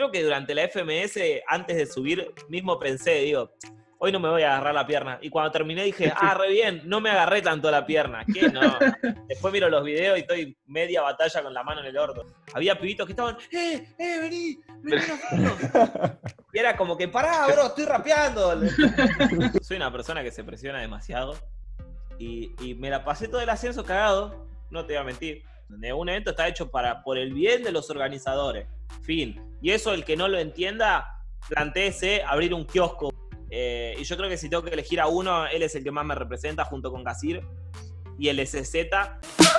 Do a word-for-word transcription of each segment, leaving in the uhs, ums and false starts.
creo que durante la F M S, antes de subir, mismo pensé, digo, hoy no me voy a agarrar la pierna. Y cuando terminé dije, ah, re bien, no me agarré tanto la pierna. ¿Qué? No. Después miro los videos y estoy media batalla con la mano en el orto. Había pibitos que estaban, eh, eh, vení, vení una foto. Y era como que, pará, bro, estoy rapeando. Soy una persona que se presiona demasiado. Y, y me la pasé todo el ascenso cagado, no te voy a mentir. Un evento está hecho para, por el bien de los organizadores. Fin. Y eso, el que no lo entienda, plantéese abrir un kiosco. Eh, y yo creo que si tengo que elegir a uno, él es el que más me representa junto con Gasir. Y el S Z.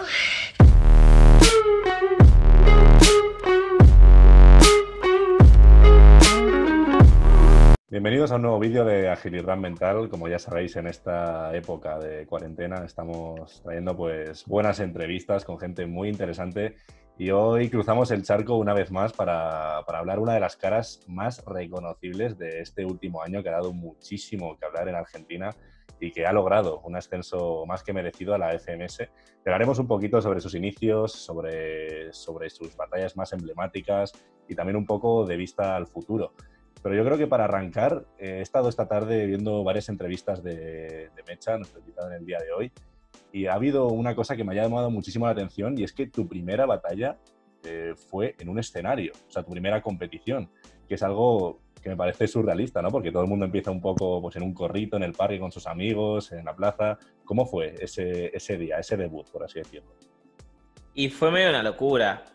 Bienvenidos a un nuevo vídeo de Agilidad Mental. Como ya sabéis, en esta época de cuarentena estamos trayendo pues buenas entrevistas con gente muy interesante y hoy cruzamos el charco una vez más para, para hablar una de las caras más reconocibles de este último año, que ha dado muchísimo que hablar en Argentina y que ha logrado un ascenso más que merecido a la F M S. Hablaremos un poquito sobre sus inicios, sobre, sobre sus batallas más emblemáticas y también un poco de vista al futuro. Pero yo creo que para arrancar, eh, he estado esta tarde viendo varias entrevistas de, de Mecha, nuestro invitado en el día de hoy, y ha habido una cosa que me ha llamado muchísimo la atención, y es que tu primera batalla eh, fue en un escenario, o sea, tu primera competición, que es algo que me parece surrealista, ¿no? Porque todo el mundo empieza un poco pues, en un corrito, en el parque con sus amigos, en la plaza. ¿Cómo fue ese, ese día, ese debut, por así decirlo? Y fue medio una locura.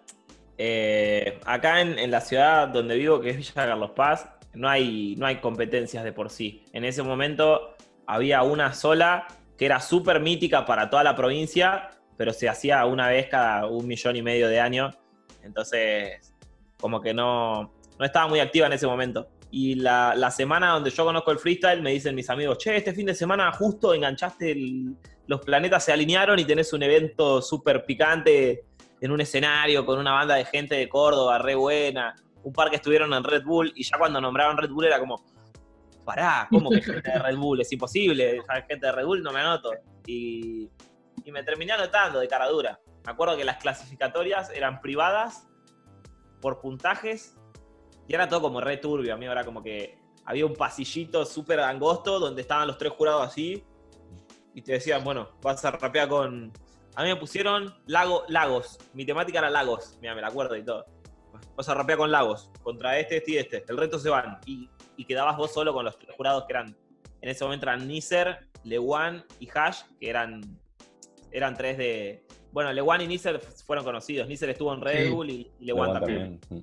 Eh, acá en, en la ciudad donde vivo, que es Villa Carlos Paz, no hay, no hay competencias de por sí. En ese momento había una sola que era súper mítica para toda la provincia, pero se hacía una vez cada un millón y medio de años. Entonces, como que no, no estaba muy activa en ese momento. Y la, la semana donde yo conozco el freestyle, me dicen mis amigos, che, este fin de semana justo enganchaste, el, los planetas se alinearon y tenés un evento súper picante en un escenario con una banda de gente de Córdoba, re buena. Un par que estuvieron en Red Bull, y ya cuando nombraron Red Bull era como, pará, ¿cómo que gente de Red Bull? Es imposible, gente de Red Bull no me anoto. Y, y me terminé anotando de cara dura. Me acuerdo que las clasificatorias eran privadas, por puntajes, y era todo como re turbio. A mí era como que había un pasillito súper angosto donde estaban los tres jurados así, y te decían, bueno, vas a rapear con... A mí me pusieron Lago, Lagos, mi temática era Lagos, mira, me la acuerdo y todo. Vas a rapear con Lagos, contra este, este y este. El resto se van. Y, y quedabas vos solo con los tres jurados que eran, en ese momento eran Nizer, Lewan y Hash, que eran, eran tres de... Bueno, Lewan y Nizer fueron conocidos. Nizer estuvo en Red Bull y, y Lewan también. también.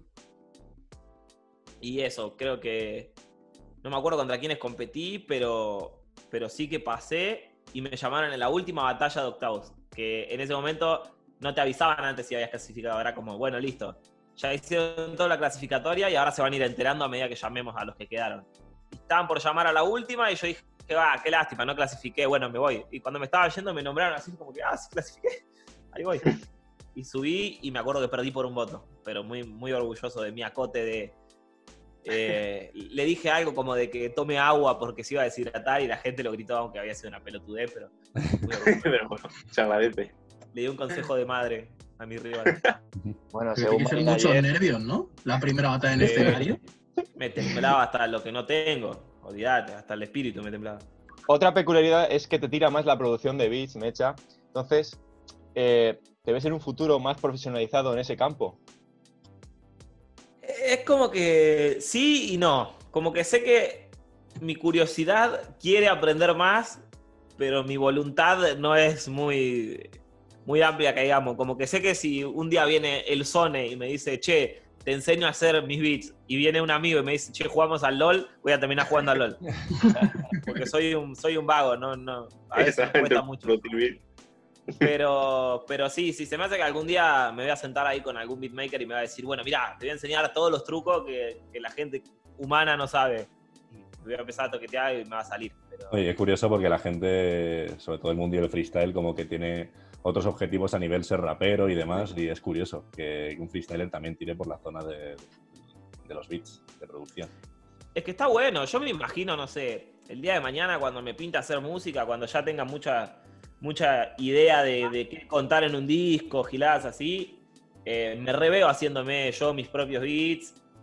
Y eso, creo que... No me acuerdo contra quiénes competí, pero, pero sí que pasé y me llamaron en la última batalla de octavos. Que en ese momento no te avisaban antes si habías clasificado. Era como, bueno, listo. Ya hicieron toda la clasificatoria y ahora se van a ir enterando a medida que llamemos a los que quedaron. Estaban por llamar a la última y yo dije, va, qué lástima, no clasifiqué, bueno, me voy. Y cuando me estaba yendo me nombraron así como que, ah, sí clasifiqué, ahí voy. Y subí y me acuerdo que perdí por un voto, pero muy, muy orgulloso de mi acote de... Eh, le dije algo como de que tome agua porque se iba a deshidratar y la gente lo gritó aunque había sido una pelotudez, pero... Pero bueno, se agradece. Le di un consejo de madre a mi rival. Bueno, Pero tiene que ser muchos ayer, nervios, ¿no? La primera batalla en eh, escenario. Me temblaba hasta lo que no tengo. Olvídate, hasta el espíritu me temblaba. Otra peculiaridad es que te tira más la producción de beats, Mecha. Entonces, eh, ¿te ves en un futuro más profesionalizado en ese campo? Es como que sí y no. Como que sé que mi curiosidad quiere aprender más, pero mi voluntad no es muy... muy amplia, que digamos, como que sé que si un día viene el Sone y me dice, che, te enseño a hacer mis beats, y viene un amigo y me dice, che, jugamos al LOL, voy a terminar jugando al LOL. Porque soy un, soy un vago, no, no, a veces me cuesta mucho. Pero, pero sí, sí, se me hace que algún día me voy a sentar ahí con algún beatmaker y me va a decir, bueno, mirá, te voy a enseñar todos los trucos que, que la gente humana no sabe. Y voy a empezar a toquetear y me va a salir. Pero... Oye, es curioso porque la gente, sobre todo el mundo del freestyle, como que tiene otros objetivos a nivel ser rapero y demás, y es curioso que un freestyler también tire por la zona de, de los beats, de producción. Es que está bueno, yo me imagino, no sé, el día de mañana cuando me pinta hacer música, cuando ya tenga mucha, mucha idea de, de qué contar en un disco, giladas así, eh, me reveo haciéndome yo mis propios beats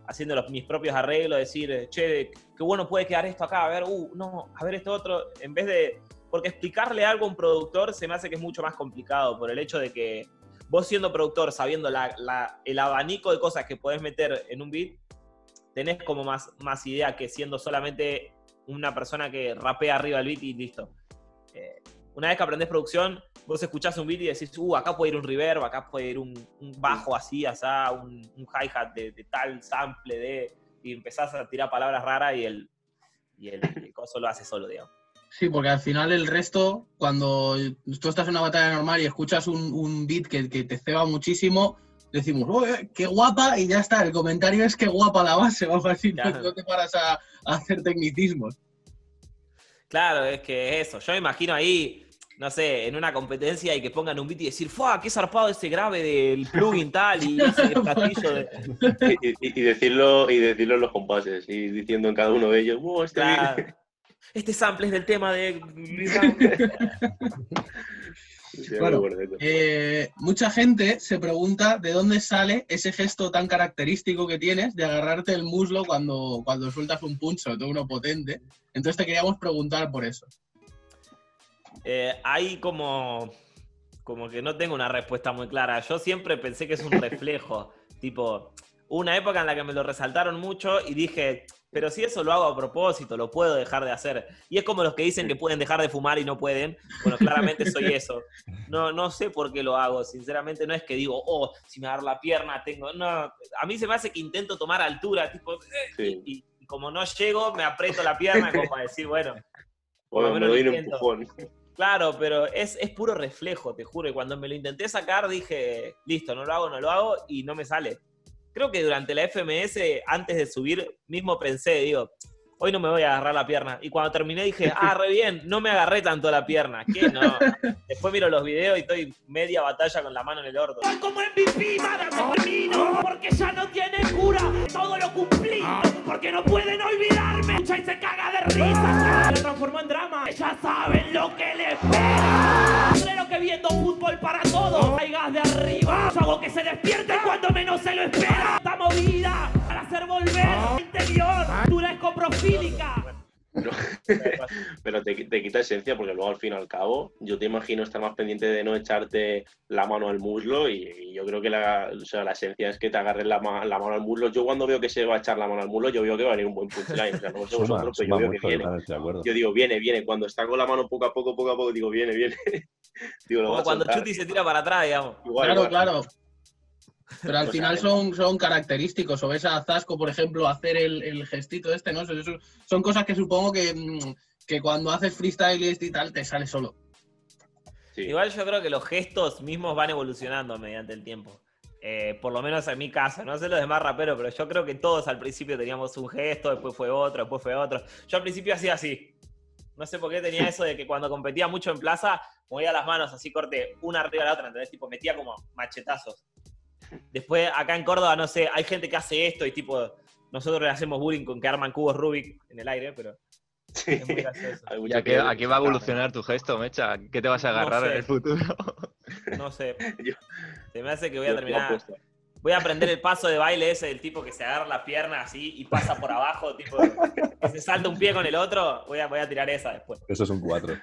haciendo los, mis propios arreglos, decir, che, qué bueno puede quedar esto acá, a ver, uh, no, a ver esto otro, en vez de... Porque explicarle algo a un productor se me hace que es mucho más complicado, por el hecho de que vos siendo productor, sabiendo la, la, el abanico de cosas que podés meter en un beat, tenés como más, más idea que siendo solamente una persona que rapea arriba del beat y listo. Eh, una vez que aprendés producción, vos escuchás un beat y decís, uh, acá puede ir un reverb, acá puede ir un, un bajo así, asá, un, un hi-hat de, de tal sample, de, y empezás a tirar palabras raras y el, y el, el coso lo hace solo, digamos. Sí, porque al final el resto, cuando tú estás en una batalla normal y escuchas un, un beat que, que te ceba muchísimo, decimos, ¡oh, qué guapa! Y ya está, el comentario es qué guapa la base, o algo así, claro. No te paras a, a hacer tecnicismos. Claro, es que eso, yo me imagino ahí, no sé, en una competencia y que pongan un beat y decir, ¡fua! ¡Qué zarpado ese grave del plugin tal! Y ese platillo de... y, y, y, decirlo, y decirlo en los compases, y diciendo en cada uno de ellos, ¡wow! Este claro. beat... Este sample es del tema de... Sí, bueno, eh, mucha gente se pregunta de dónde sale ese gesto tan característico que tienes de agarrarte el muslo cuando, cuando sueltas un punch, sobre todo uno potente. Entonces te queríamos preguntar por eso. Eh, hay como, como que no tengo una respuesta muy clara. Yo siempre pensé que es un reflejo. Tipo, una época en la que me lo resaltaron mucho y dije... Pero si eso lo hago a propósito, lo puedo dejar de hacer. Y es como los que dicen que pueden dejar de fumar y no pueden. Bueno, claramente soy eso. No, no sé por qué lo hago. Sinceramente, no es que digo, oh, si me agarro la pierna, tengo... No, a mí se me hace que intento tomar altura, tipo... Sí. Y, y como no llego, me aprieto la pierna como para decir, bueno... Por bueno, lo menos me doy lo un intento. empujón. Claro, pero es, es puro reflejo, te juro. Y cuando me lo intenté sacar, dije, listo, no lo hago, no lo hago, y no me sale. Creo que durante la F M S, antes de subir, mismo pensé, digo, hoy no me voy a agarrar la pierna. Y cuando terminé dije, ah, re bien, no me agarré tanto la pierna. ¿Qué? No. Después miro los videos y estoy media batalla con la mano en el orto. Soy como M V P, Madamino, porque ya no tiene cura. Todo lo cumplí, porque no pueden olvidarme. Escucha y se caga de risa. Lo transformó en drama. Ya saben lo que le espera. Creo que viendo fútbol para todos. Hay gas de arriba. Yo hago que se despierte cuando menos se lo espera. Esta movida para hacer volver al interior. Dura es coprofílica. Pero, pero te, te quita esencia porque luego al fin y al cabo yo te imagino estar más pendiente de no echarte la mano al muslo y, y yo creo que la, o sea, la esencia es que te agarres la, la mano al muslo. Yo cuando veo que se va a echar la mano al muslo yo veo que va a venir un buen punchline, o sea, no sé vosotros, pero yo veo que viene. Yo digo, viene, viene, cuando está con la mano poco a poco, poco a poco, digo, viene, viene. Digo, lo como cuando Chuti se tira para atrás, digamos. Igual, claro, igual. Claro. Pero al o final sea, son, son característicos. O ves a Zasco, por ejemplo, hacer el, el gestito este, ¿no? Son, son cosas que supongo que, que cuando haces freestyle y tal, te sale solo. Sí. Igual yo creo que los gestos mismos van evolucionando mediante el tiempo. Eh, por lo menos en mi caso, no sé los demás raperos, pero yo creo que todos al principio teníamos un gesto, después fue otro, después fue otro. Yo al principio hacía así. No sé por qué tenía eso de que cuando competía mucho en plaza, movía las manos así, corte una arriba de la otra, ¿entendés? Tipo, metía como machetazos. Después, acá en Córdoba, no sé, hay gente que hace esto y tipo, nosotros le hacemos bullying con que arman cubos Rubik en el aire, pero sí. Es muy gracioso. ¿Y a qué, a qué va a evolucionar tu gesto, Mecha? ¿Qué te vas a agarrar no sé. en el futuro? No sé. Yo, Se me hace que voy a terminar... Voy a aprender el paso de baile ese del tipo que se agarra la pierna así y pasa por abajo, tipo, que se salta un pie con el otro. Voy a, voy a tirar esa después. Eso es un cuatro.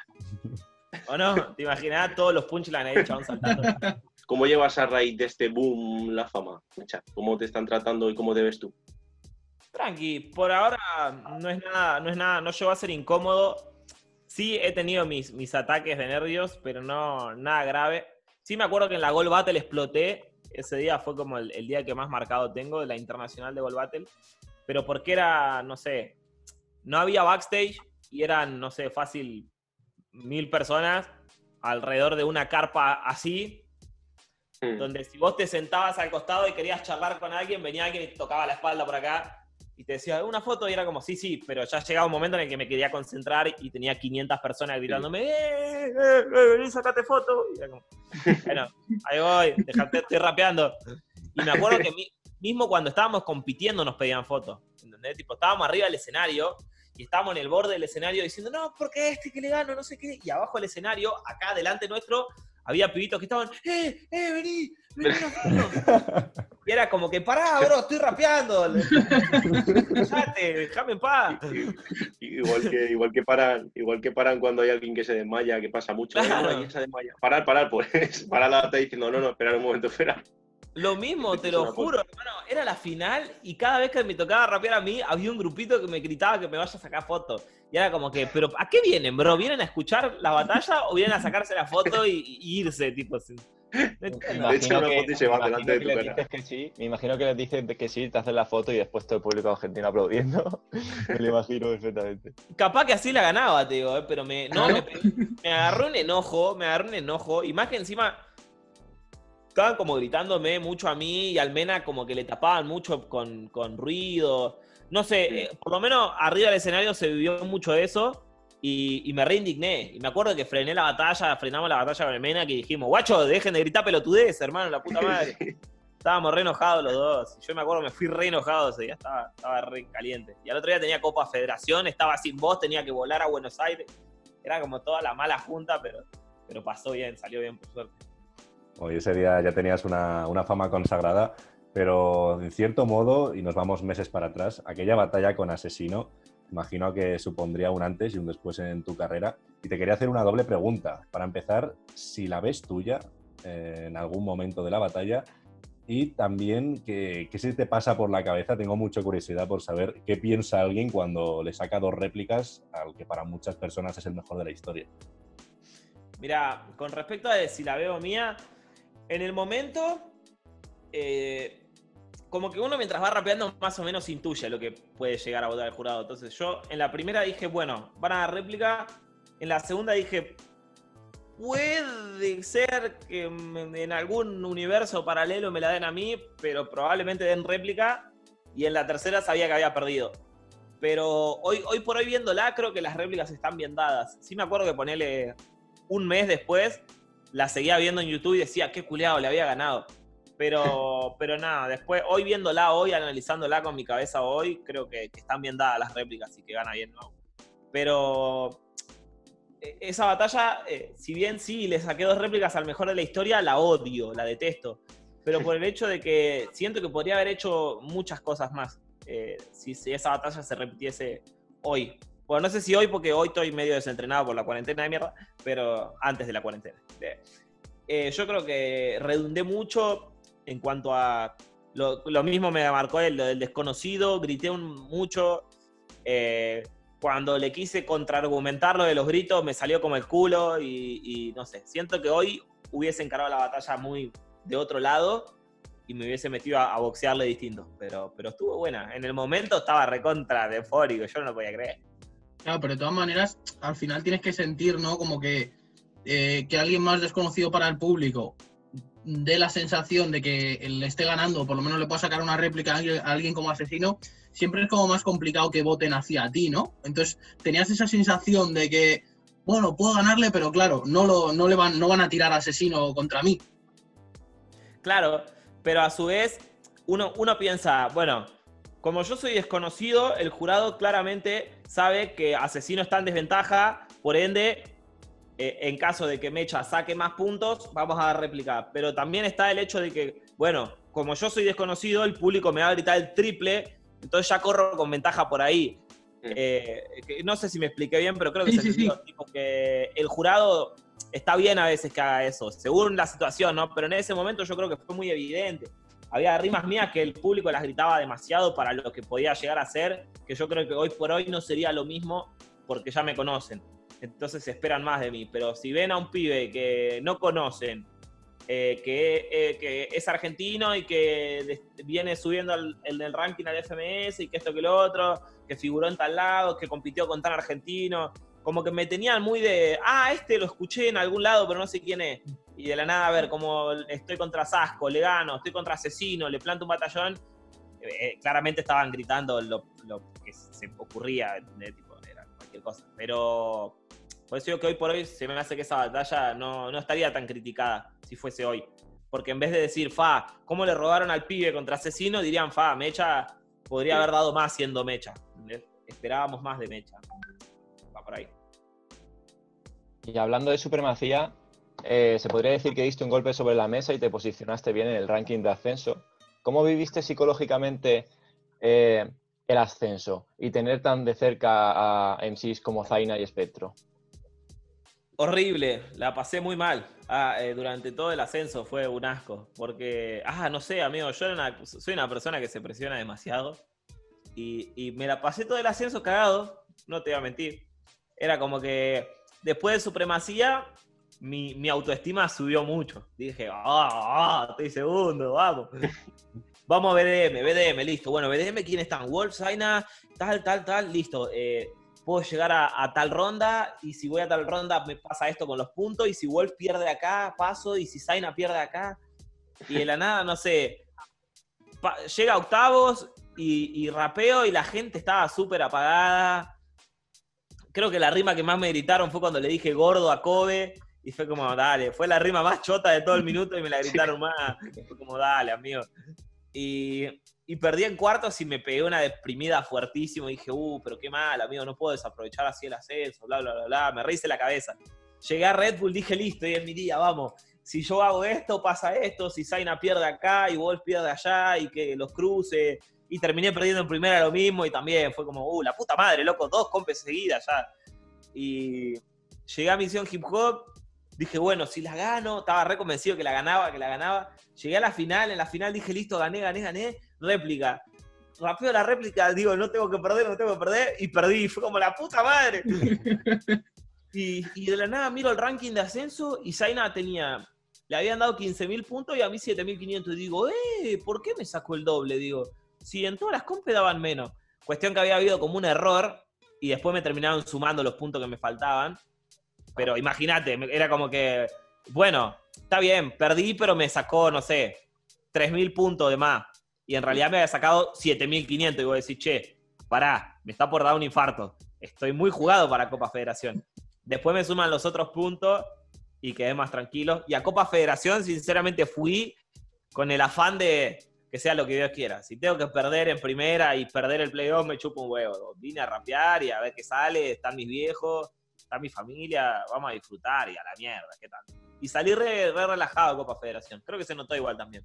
¿O no? ¿Te imaginas todos los punchlines ahí, chabón, saltando? ¿Cómo llevas a raíz de este boom la fama, Mecha? ¿Cómo te están tratando y cómo te ves tú? Tranqui, por ahora no es nada, no es nada, no llegó a ser incómodo. Sí he tenido mis, mis ataques de nervios, pero no nada grave. Sí me acuerdo que en la Gold Battle exploté. Ese día fue como el, el día que más marcado tengo de la internacional de Gold Battle. Pero porque era, no sé, no había backstage y eran, no sé, fácil mil personas alrededor de una carpa así, mm. donde si vos te sentabas al costado y querías charlar con alguien, venía alguien y te tocaba la espalda por acá y te decía, ¿una foto? Y era como, sí, sí, pero ya llegaba un momento en el que me quería concentrar y tenía quinientas personas gritándome, ¡eh, eh, eh, vení, sacate foto! Y era como, bueno, ahí voy, dejate, estoy rapeando. Y me acuerdo que mi, mismo cuando estábamos compitiendo nos pedían fotos, ¿entendés? Tipo, estábamos arriba del escenario y estábamos en el borde del escenario diciendo, no, porque este que le gano, no sé qué. Y abajo del escenario, acá delante nuestro, había pibitos que estaban, ¡eh, eh, vení! vení y era como que, pará, bro, estoy rapeando. Cállate, déjame en paz. Igual que, igual, que paran, igual que paran cuando hay alguien que se desmaya, que pasa mucho. Claro. No, alguien se desmaya. Parar, parar, pues. Parar la batalla diciendo, no, no, espera un momento, espera. Lo mismo, te lo juro, hermano, era la final y cada vez que me tocaba rapear a mí, había un grupito que me gritaba que me vaya a sacar fotos. Y era como que, pero ¿a qué vienen, bro? ¿Vienen a escuchar la batalla o vienen a sacarse la foto y, y irse, tipo? Sin... Me De hecho, una foto y se va me delante de imagino tu que les cara. dices que sí, me imagino que les dices que sí, te hacen la foto y después todo el público argentino aplaudiendo. Me lo imagino perfectamente. Capaz que así la ganaba, te digo, ¿eh? Pero me, no, me, me agarró un enojo, me agarró un enojo. Y más que encima, estaban como gritándome mucho a mí y al Mena como que le tapaban mucho con, con ruido. No sé, eh, por lo menos arriba del escenario se vivió mucho eso. Y, y me reindigné. Y me acuerdo que frené la batalla, frenamos la batalla con el Mena, que dijimos, guacho, dejen de gritar pelotudez, hermano, la puta madre. Estábamos re enojados los dos. Yo me acuerdo, me fui re enojado ese día, estaba, estaba re caliente. Y al otro día tenía Copa Federación, estaba sin voz, tenía que volar a Buenos Aires. Era como toda la mala junta, pero, pero pasó bien, salió bien, por suerte. Hoy ese día ya tenías una, una fama consagrada, pero en cierto modo, y nos vamos meses para atrás, aquella batalla con Asesino, imagino que supondría un antes y un después en tu carrera. Y te quería hacer una doble pregunta. Para empezar, si la ves tuya eh, en algún momento de la batalla, y también qué se te pasa por la cabeza. Tengo mucha curiosidad por saber qué piensa alguien cuando le saca dos réplicas al que para muchas personas es el mejor de la historia. Mira, con respecto a si la veo mía, en el momento... Eh, como que uno mientras va rapeando más o menos intuye lo que puede llegar a votar el jurado. Entonces yo en la primera dije, bueno, van a dar réplica. En la segunda dije, puede ser que en algún universo paralelo me la den a mí, pero probablemente den réplica. Y en la tercera sabía que había perdido. Pero hoy, hoy por hoy viéndola, creo que las réplicas están bien dadas. Sí me acuerdo que ponele un mes después, la seguía viendo en YouTube y decía, qué culeado, le había ganado. Pero, pero nada, después, hoy viéndola, hoy analizándola con mi cabeza hoy, creo que, que están bien dadas las réplicas y que gana bien, ¿no? Pero esa batalla, eh, si bien sí le saqué dos réplicas al mejor de la historia, la odio, la detesto. Pero por el hecho de que siento que podría haber hecho muchas cosas más eh, si, si esa batalla se repitiese hoy. Bueno, no sé si hoy, porque hoy estoy medio desentrenado por la cuarentena de mierda, pero antes de la cuarentena. Eh, yo creo que redundé mucho. En cuanto a... Lo, lo mismo me marcó el, lo del desconocido, grité un, mucho. Eh, cuando le quise contraargumentar lo de los gritos, me salió como el culo y, y no sé. Siento que hoy hubiese encarado la batalla muy de otro lado y me hubiese metido a, a boxearle distinto. Pero, pero estuvo buena. En el momento estaba recontra de eufórico, yo no lo podía creer. Claro, pero de todas maneras, al final tienes que sentir, ¿no? Como que, eh, que alguien más desconocido para el público dé la sensación de que le esté ganando, por lo menos le pueda sacar una réplica a alguien como Asesino, siempre es como más complicado que voten hacia ti, ¿no? Entonces tenías esa sensación de que, bueno, puedo ganarle, pero claro, no, lo, no, le van, no van a tirar a Asesino contra mí. Claro, pero a su vez uno, uno piensa, bueno, como yo soy desconocido, el jurado claramente sabe que Asesino está en desventaja, por ende... en caso de que Mecha saque más puntos, vamos a dar réplica. Pero también está el hecho de que, bueno, como yo soy desconocido, el público me va a gritar el triple, entonces ya corro con ventaja por ahí. Eh, que no sé si me expliqué bien, pero creo que sí, se sí, entendió, sí. tipo, que el jurado está bien a veces que haga eso, según la situación, ¿no? Pero en ese momento yo creo que fue muy evidente. Había rimas mías que el público las gritaba demasiado para lo que podía llegar a ser, que yo creo que hoy por hoy no sería lo mismo porque ya me conocen. Entonces esperan más de mí. Pero si ven a un pibe que no conocen, eh, que, eh, que es argentino y que de, viene subiendo el, el del ranking al F M S y que esto que lo otro, que figuró en tal lado, que compitió con tal argentino, como que me tenían muy de, ah, este lo escuché en algún lado, pero no sé quién es. Y de la nada, a ver, como estoy contra Sasco, le gano, estoy contra Asesino, le planto un batallón, eh, claramente estaban gritando lo, lo que se ocurría, de, tipo, era cualquier cosa. Pero... por eso digo que hoy por hoy se me hace que esa batalla no, no estaría tan criticada si fuese hoy. Porque en vez de decir, fa, ¿cómo le robaron al pibe contra Asesino? Dirían, fa, Mecha podría haber dado más siendo Mecha. Esperábamos más de Mecha. Va por ahí. Y hablando de supremacía, eh, se podría decir que diste un golpe sobre la mesa y te posicionaste bien en el ranking de ascenso. ¿Cómo viviste psicológicamente eh, el ascenso y tener tan de cerca a M Cs como Zaina y Spectro? Horrible, la pasé muy mal. Ah, eh, durante todo el ascenso fue un asco. Porque, ah, no sé, amigo, yo era una, soy una persona que se presiona demasiado. Y, y me la pasé todo el ascenso cagado, no te voy a mentir. Era como que después de Supremacía, mi, mi autoestima subió mucho. Dije, ah, ah, estoy segundo, vamos. Vamos a B D M, B D M, listo. Bueno, B D M, ¿quién están? Wolf, Zaina, tal, tal, tal, listo. Eh, puedo llegar a, a tal ronda, y si voy a tal ronda me pasa esto con los puntos, y si Wolf pierde acá, paso, y si Zaina pierde acá. Y de la nada, no sé, pa, llega a octavos y, y rapeo y la gente estaba súper apagada. Creo que la rima que más me gritaron fue cuando le dije gordo a Kobe, y fue como, dale, fue la rima más chota de todo el minuto y me la gritaron más. Fue como, dale, amigo. Y, y perdí en cuartos y me pegué una deprimida fuertísimo. Y dije, uh, pero qué mal, amigo, no puedo desaprovechar así el ascenso, bla, bla, bla, bla. Me rehice la cabeza. Llegué a Red Bull, dije, listo, y es mi día, vamos. Si yo hago esto, pasa esto. Si Zaina pierde acá y Wolf pierde allá, y que los cruce. Y terminé perdiendo en primera lo mismo, y también fue como, uh, la puta madre, loco, dos compes seguidas ya. Y llegué a Misión Hip Hop. Dije, bueno, si la gano, estaba re convencido que la ganaba, que la ganaba. Llegué a la final, en la final dije, listo, gané, gané, gané. Réplica. Rapeo la réplica, digo, no tengo que perder, no tengo que perder. Y perdí, fue como la puta madre. y, y de la nada miro el ranking de ascenso y Zaina tenía, le habían dado quince mil puntos y a mí siete mil quinientos. Y digo, eh, ¿por qué me sacó el doble? Digo, si en todas las compes daban menos. Cuestión que había habido como un error y después me terminaron sumando los puntos que me faltaban. Pero imagínate, era como que, bueno, está bien, perdí, pero me sacó, no sé, tres mil puntos de más. Y en realidad me había sacado siete mil quinientos. Y voy a decir, che, pará, me está por dar un infarto. Estoy muy jugado para Copa Federación. Después me suman los otros puntos y quedé más tranquilo. Y a Copa Federación, sinceramente, fui con el afán de que sea lo que Dios quiera. Si tengo que perder en primera y perder el playoff, me chupo un huevo. Vine a rapear y a ver qué sale, están mis viejos, está mi familia, vamos a disfrutar y a la mierda, ¿qué tal? Y salí re, re relajado a Copa Federación. Creo que se notó igual también.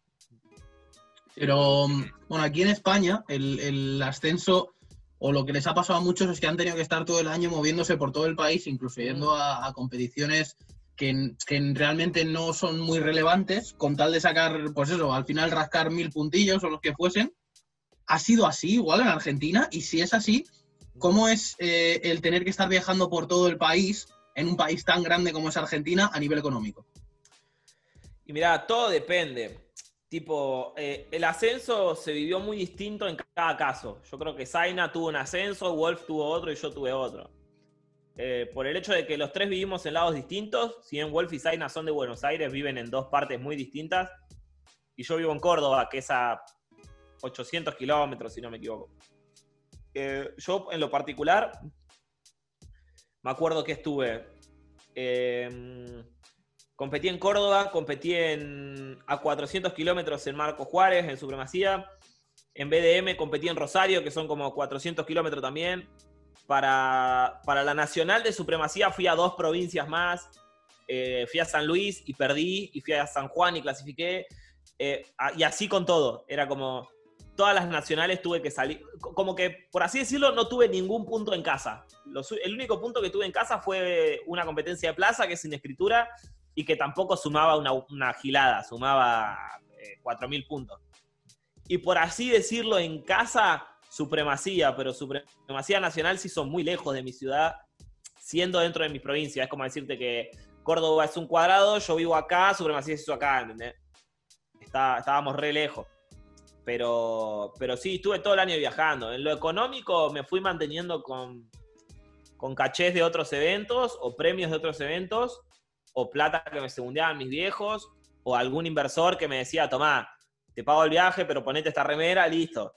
Pero, bueno, aquí en España, el, el ascenso, o lo que les ha pasado a muchos es que han tenido que estar todo el año moviéndose por todo el país, incluso yendo a, a competiciones que, que realmente no son muy relevantes, con tal de sacar, pues eso, al final rascar mil puntillos o los que fuesen. ¿Ha sido así igual en Argentina? Y si es así, ¿cómo es eh, el tener que estar viajando por todo el país, en un país tan grande como es Argentina, a nivel económico? Y mirá, todo depende. Tipo, eh, el ascenso se vivió muy distinto en cada caso. Yo creo que Zaina tuvo un ascenso, Wolf tuvo otro y yo tuve otro. Eh, por el hecho de que los tres vivimos en lados distintos, si bien Wolf y Zaina son de Buenos Aires, viven en dos partes muy distintas. Y yo vivo en Córdoba, que es a ochocientos kilómetros, si no me equivoco. Eh, yo, en lo particular, me acuerdo que estuve... Eh, competí en Córdoba, competí en, a cuatrocientos kilómetros en Marco Juárez, en Supremacía. En B D M competí en Rosario, que son como cuatrocientos kilómetros también. Para, para la Nacional de Supremacía fui a dos provincias más. Eh, fui a San Luis y perdí, y fui a San Juan y clasifiqué. Eh, y así con todo. Era como... Todas las nacionales tuve que salir, como que, por así decirlo, no tuve ningún punto en casa. Los, el único punto que tuve en casa fue una competencia de plaza, que es sin escritura, y que tampoco sumaba una, una gilada, sumaba eh, cuatro mil puntos. Y por así decirlo, en casa, Supremacía, pero Supremacía Nacional sí son muy lejos de mi ciudad, siendo dentro de mi provincia. Es como decirte que Córdoba es un cuadrado, yo vivo acá, Supremacía es eso acá, ¿entendés? Está, estábamos re lejos. Pero, pero sí, estuve todo el año viajando. En lo económico me fui manteniendo con, con cachés de otros eventos, o premios de otros eventos, o plata que me segundeaban mis viejos, o algún inversor que me decía, tomá, te pago el viaje, pero ponete esta remera, listo.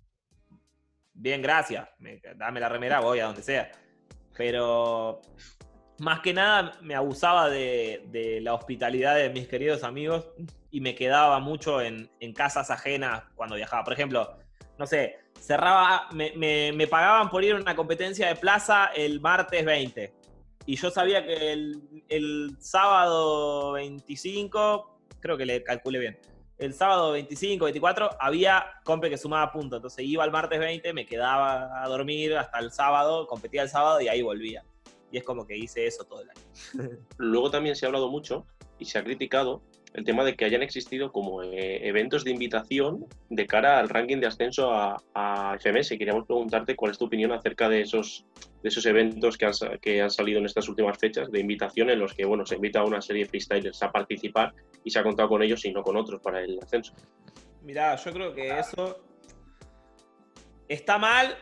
Bien, gracias. Me, dame la remera, voy a donde sea. Pero más que nada me abusaba de, de la hospitalidad de mis queridos amigos, y me quedaba mucho en, en casas ajenas cuando viajaba. Por ejemplo, no sé, cerraba, me, me, me pagaban por ir a una competencia de plaza el martes veinte. y yo sabía que el, el sábado veinticinco, creo que le calculé bien, el sábado veinticinco, veinticuatro, había compe que sumaba puntos. Entonces iba el martes veinte, me quedaba a dormir hasta el sábado, competía el sábado y ahí volvía. Y es como que hice eso todo el año. Luego también se ha hablado mucho y se ha criticado el tema de que hayan existido como eh, eventos de invitación de cara al ranking de ascenso a, a F M S. Queríamos preguntarte cuál es tu opinión acerca de esos, de esos eventos que han, que han salido en estas últimas fechas de invitación, en los que bueno, se invita a una serie de freestylers a participar y se ha contado con ellos y no con otros para el ascenso. Mirá, yo creo que eso está mal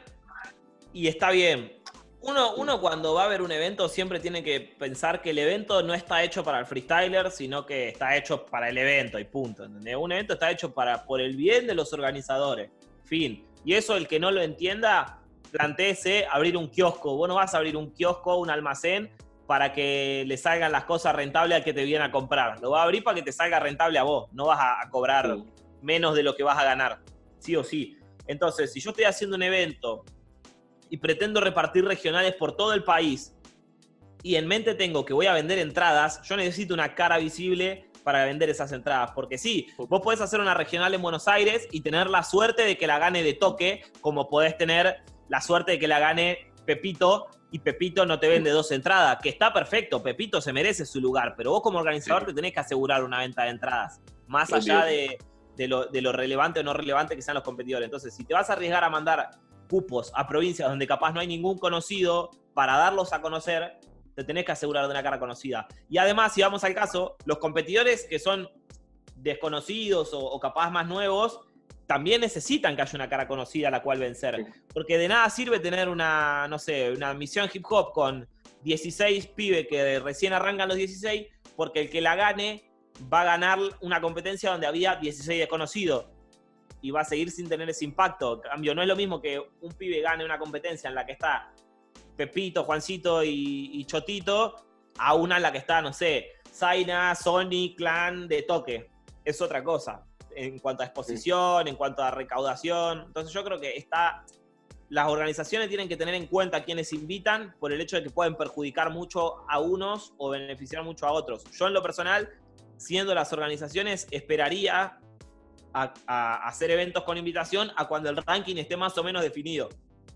y está bien. Uno, uno cuando va a ver un evento siempre tiene que pensar que el evento no está hecho para el freestyler, sino que está hecho para el evento y punto, ¿entendés? Un evento está hecho para, por el bien de los organizadores, fin. Y eso, el que no lo entienda, plantéese abrir un kiosco. Vos no vas a abrir un kiosco, un almacén, para que le salgan las cosas rentables al que te viene a comprar. Lo vas a abrir para que te salga rentable a vos. No vas a, a cobrar sí. menos de lo que vas a ganar, sí o sí. Entonces, si yo estoy haciendo un evento y pretendo repartir regionales por todo el país, y en mente tengo que voy a vender entradas, yo necesito una cara visible para vender esas entradas. Porque sí, vos podés hacer una regional en Buenos Aires y tener la suerte de que la gane de toque, como podés tener la suerte de que la gane Pepito, y Pepito no te vende dos entradas, que está perfecto, Pepito se merece su lugar, pero vos como organizador sí. te tenés que asegurar una venta de entradas, más allá de, de, lo, de lo relevante o no relevante que sean los competidores. Entonces, si te vas a arriesgar a mandar cupos a provincias donde capaz no hay ningún conocido para darlos a conocer, te tenés que asegurar de una cara conocida. Y además, si vamos al caso, los competidores que son desconocidos o, o capaz más nuevos, también necesitan que haya una cara conocida a la cual vencer. Porque de nada sirve tener una, no sé, una misión hip hop con dieciséis pibes que recién arrancan los dieciséis, porque el que la gane va a ganar una competencia donde había dieciséis desconocidos. Y va a seguir sin tener ese impacto. En cambio, no es lo mismo que un pibe gane una competencia en la que está Pepito, Juancito y, y Chotito, a una en la que está, no sé, Zaina, Sony, Clan, de toque. Es otra cosa. En cuanto a exposición, sí. en cuanto a recaudación. Entonces yo creo que está... Las organizaciones tienen que tener en cuenta a quienes invitan por el hecho de que pueden perjudicar mucho a unos o beneficiar mucho a otros. Yo en lo personal, siendo las organizaciones, esperaría A, a hacer eventos con invitación a cuando el ranking esté más o menos definido.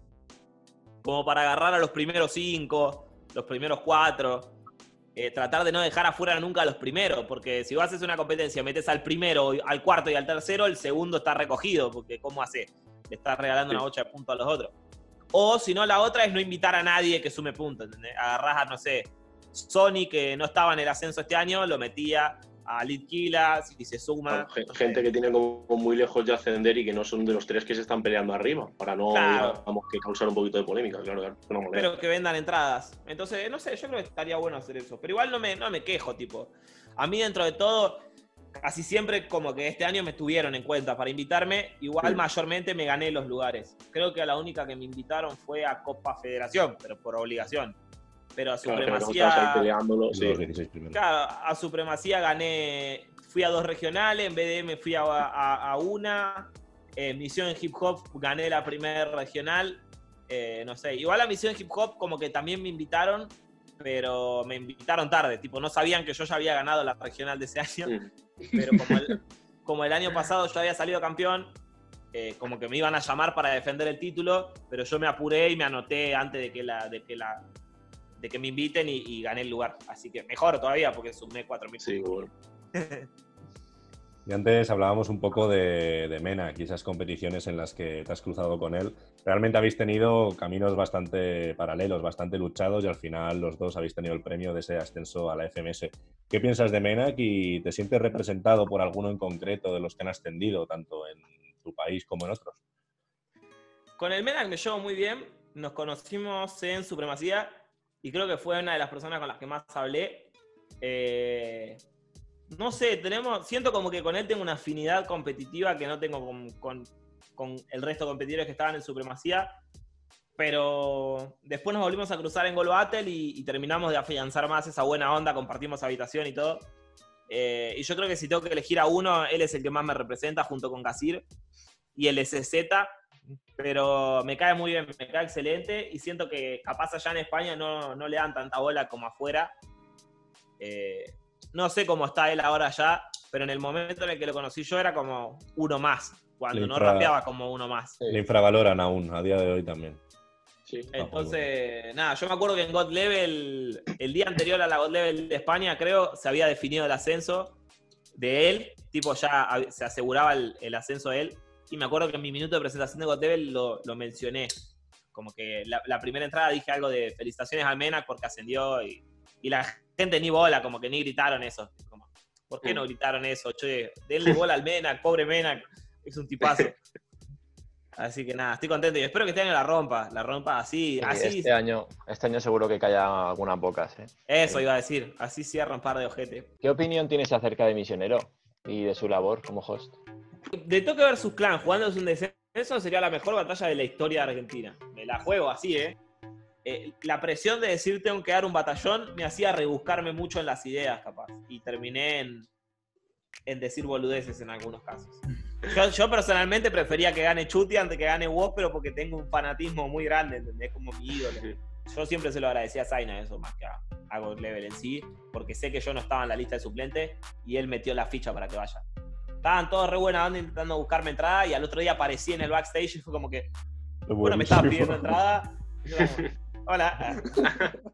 Como para agarrar a los primeros cinco, los primeros cuatro. Eh, tratar de no dejar afuera nunca a los primeros, porque si vos haces una competencia, metes al primero, al cuarto y al tercero, el segundo está recogido, porque ¿cómo hace? Le estás regalando sí. una bocha de puntos a los otros. O si no, la otra es no invitar a nadie que sume puntos, ¿entendés? Agarrás a, no sé, Sony, que no estaba en el ascenso este año, lo metía a Litquila, si se suma. Bueno, gente no que tiene como muy lejos de ascender y que no son de los tres que se están peleando arriba, para no, claro. digamos, que causar un poquito de polémica, claro, claro. No Pero que vendan entradas. Entonces, no sé, yo creo que estaría bueno hacer eso. Pero igual no me, no me quejo, tipo. A mí, dentro de todo, casi siempre como que este año me tuvieron en cuenta para invitarme. Igual, sí. mayormente me gané los lugares. Creo que a la única que me invitaron fue a Copa Federación, pero por obligación. Pero a Supremacía, claro, sí. claro, a Supremacía gané, fui a dos regionales, en B D M fui a, a, a una, eh, Misión en Hip Hop gané la primera regional, eh, no sé, igual a Misión en Hip Hop como que también me invitaron, pero me invitaron tarde, tipo no sabían que yo ya había ganado la regional de ese año, sí. pero como el, como el año pasado yo había salido campeón, eh, como que me iban a llamar para defender el título, pero yo me apuré y me anoté antes de que la... De que la de que me inviten y, y gané el lugar. Así que mejor todavía, porque sumé cuatro mil. Sí, bueno. Y antes hablábamos un poco de, de Menak y esas competiciones en las que te has cruzado con él. Realmente habéis tenido caminos bastante paralelos, bastante luchados, y al final los dos habéis tenido el premio de ese ascenso a la F M S. ¿Qué piensas de Menak y te sientes representado por alguno en concreto de los que han ascendido, tanto en tu país como en otros? Con el Menak me llevo muy bien. Nos conocimos en Supremacía y creo que fue una de las personas con las que más hablé. Eh, no sé, tenemos, siento como que con él tengo una afinidad competitiva que no tengo con, con, con el resto de competidores que estaban en Supremacía, pero después nos volvimos a cruzar en Gold Battle y, y terminamos de afianzar más esa buena onda, compartimos habitación y todo. Eh, y yo creo que si tengo que elegir a uno, él es el que más me representa junto con Gasir y el S Z. pero me cae muy bien, me cae excelente y siento que capaz allá en España no, no le dan tanta bola como afuera. Eh, no sé cómo está él ahora allá, pero en el momento en el que lo conocí yo era como uno más, cuando Le no infra- rapeaba como uno más. Le infravaloran aún, a día de hoy también. Sí. Entonces, nada, yo me acuerdo que en God Level, el día anterior a la God Level de España, creo, se había definido el ascenso de él, tipo ya hab- se aseguraba el, el ascenso de él, y me acuerdo que en mi minuto de presentación de God Level lo, lo mencioné, como que la, la primera entrada dije algo de felicitaciones al Menac porque ascendió, y, y la gente ni bola, como que ni gritaron eso, como, ¿por qué no gritaron eso? Che, denle bola al Menac, pobre Menac, es un tipazo. Así que nada, estoy contento y espero que este año la rompa, la rompa así, Sí, así. este, año, este año seguro que calla algunas pocas. ¿eh? Eso iba a decir, así cierra un par de ojete. ¿Qué opinión tienes acerca de Misionero y de su labor como host? De Toque versus Clan, jugando un descenso, sería la mejor batalla de la historia de Argentina. Me la juego así, ¿eh? eh la presión de decir tengo que dar un batallón me hacía rebuscarme mucho en las ideas, capaz. Y terminé en, en decir boludeces en algunos casos. Yo, yo personalmente prefería que gane Chuti antes que gane Woz, pero porque tengo un fanatismo muy grande, ¿entendés? Como mi ídolo. Yo siempre se lo agradecía a Zaina eso, más que a, a God Level en sí, porque sé que yo no estaba en la lista de suplentes y él metió la ficha para que vaya. Estaban todos re buena onda intentando buscarme entrada y al otro día aparecí en el backstage y fue como que, bueno, me estaban pidiendo entrada. Y yo como, hola.